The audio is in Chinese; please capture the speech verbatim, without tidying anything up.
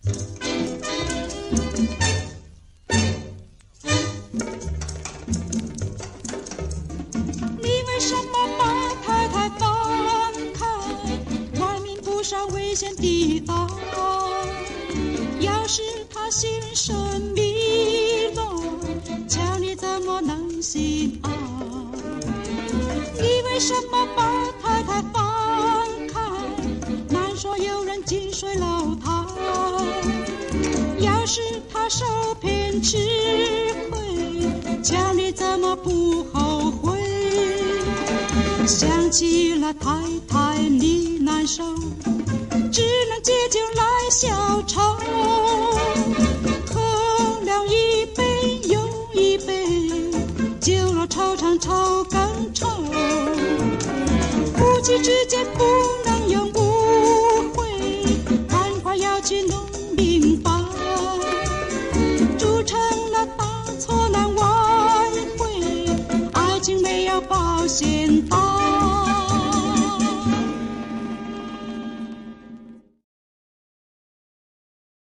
你为什么把太太放开？外面不少危险地带。要是他心生迷乱，叫你怎么能心安？你为什么把太太放开？难说有人近水楼台。要是他受骗吃亏，叫你怎么不后悔？想起了太太你难受，只能借酒来消愁。喝了一杯又一杯，酒若愁肠愁更愁。夫妻之间不能有误会，赶快要去弄明白。铸成了大错难挽回，爱情没有保险带。